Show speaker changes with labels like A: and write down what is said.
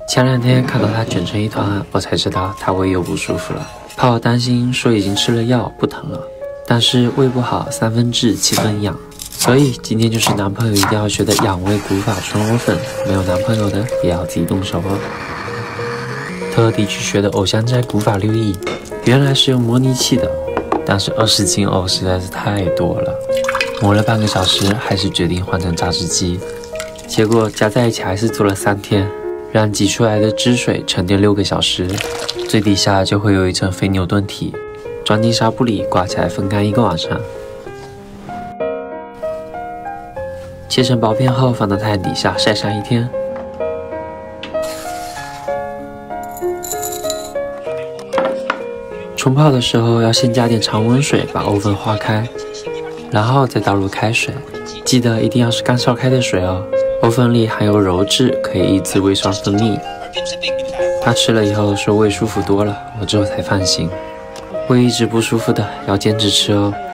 A: 前2天看到它卷成一团，我才知道它胃又不舒服了。怕我担心，说已经吃了药不疼了，但是胃不好3分治7分养，所以今天就是男朋友一定要学的养胃古法春藕粉，没有男朋友的也要自己动手哦。特地去学的藕香斋古法6艺，原来是用模拟器的，但是20斤藕实在是太多了，磨了半个小时，还是决定换成榨汁机。结果加在一起还是做了3天，让挤出来的汁水沉淀6个小时，最底下就会有一层肥牛顿体，装进纱布里挂起来风干1个晚上。切成薄片后放到太阳底下晒上1天。冲泡的时候要先加点常温水把藕粉化开，然后再倒入开水，记得一定要是刚烧开的水哦。藕粉里含有鞣质，可以抑制胃酸分泌。他吃了以后说胃舒服多了，我之后才放心。胃一直不舒服的要坚持吃哦。